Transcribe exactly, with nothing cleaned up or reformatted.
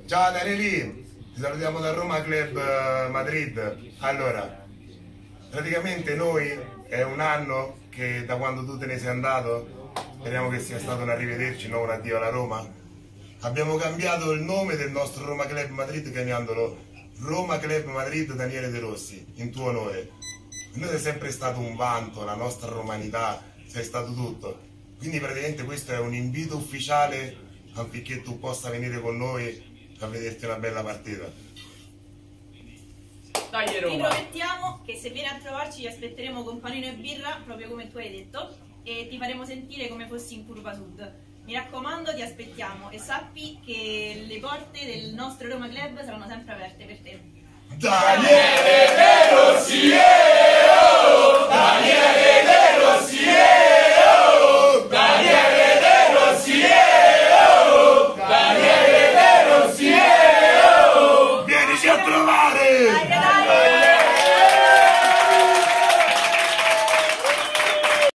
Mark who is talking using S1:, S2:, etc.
S1: Ciao Danieli, ti salutiamo da Roma Club Madrid. Allora, praticamente noi è un anno che da quando tu te ne sei andato, speriamo che sia stato un arrivederci, non un addio alla Roma. Abbiamo cambiato il nome del nostro Roma Club Madrid chiamandolo Roma Club Madrid Daniele De Rossi, in tuo onore. Per noi sei sempre stato un vanto, la nostra romanità, sei stato tutto. Quindi praticamente questo è un invito ufficiale affinché tu possa venire con noi a vederti una bella partita.
S2: Dai Roma!
S3: Ti promettiamo che se vieni a trovarci ti aspetteremo con panino e birra, proprio come tu hai detto, e ti faremo sentire come fossi in curva sud. Mi raccomando, ti aspettiamo e sappi che le porte del nostro Roma Club saranno sempre aperte per te.
S1: Daniele De Rossi!